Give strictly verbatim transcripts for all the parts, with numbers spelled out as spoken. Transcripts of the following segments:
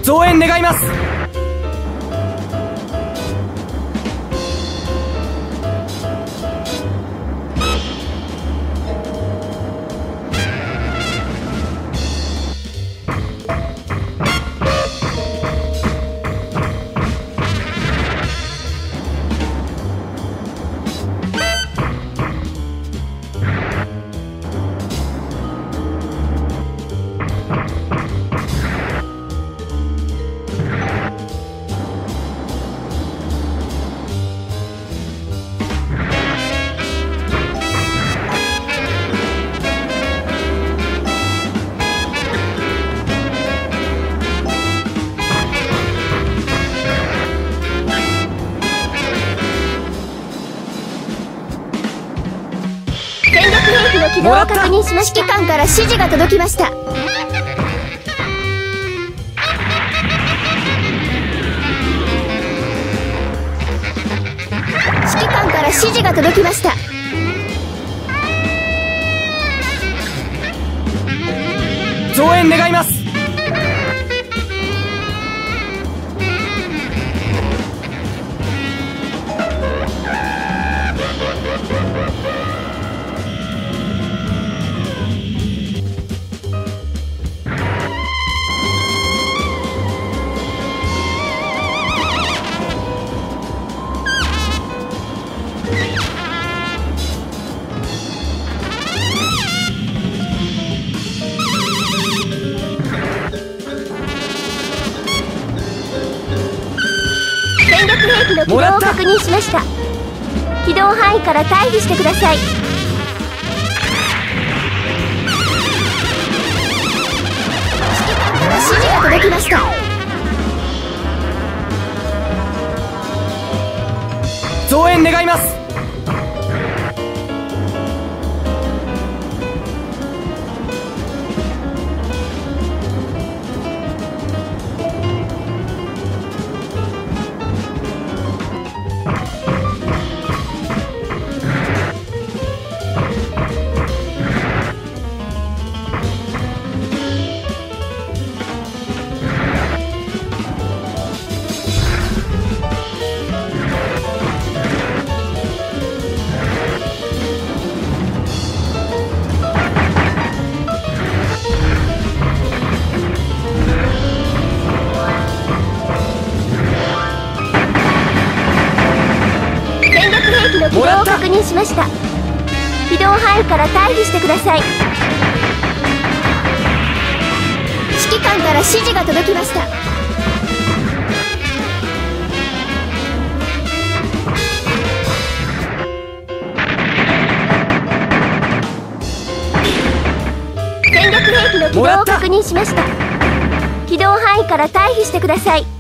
増援願います。 起動を確認しました。指揮官から指示が届きました。指揮官から指示が届きました。 増援願います。 起動を確認しました。起動範囲から退避してください。指揮官から指示が届きました。 増援願います。 起動を確認しました。起動範囲から退避してください。指揮官から指示が届きました。戦略兵器の起動を確認しました。起動範囲から退避してください。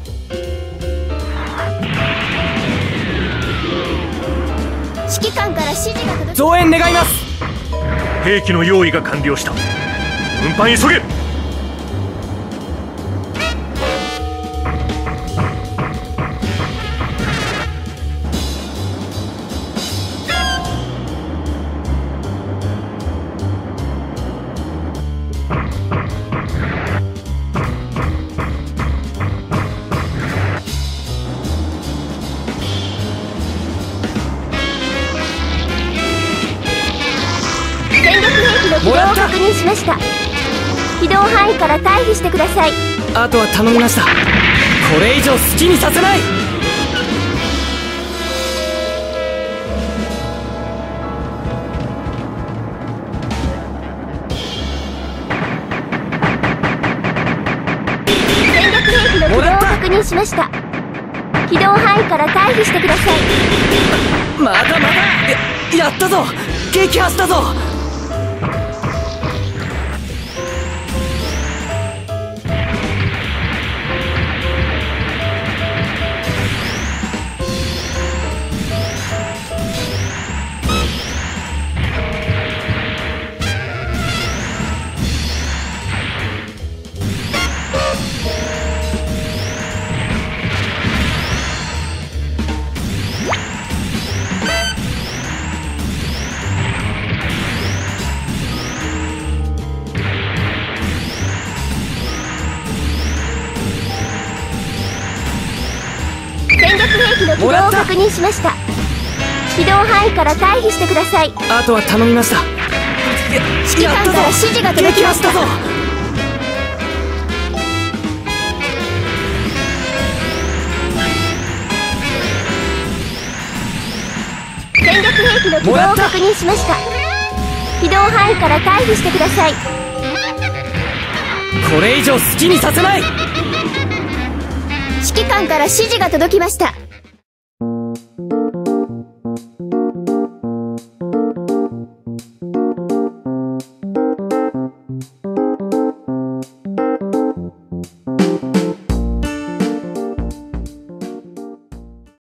指揮官から指示が届き、 増援願います。 兵器の用意が完了した。運搬急げ。 起動を確認しました。起動範囲から退避してください。 あとは頼みました。これ以上好きにさせない。 戦略兵器の起動を確認しました。起動範囲から退避してください。 まだまだ や, やったぞ。撃破したぞ。 確認しました。起動範囲から退避してください。 あとは頼みました。 指揮官から指示が届きました。 撃破したぞ。 戦略兵器の起動を確認しました。起動範囲から退避してください。 これ以上好きにさせない。 指揮官から指示が届きました。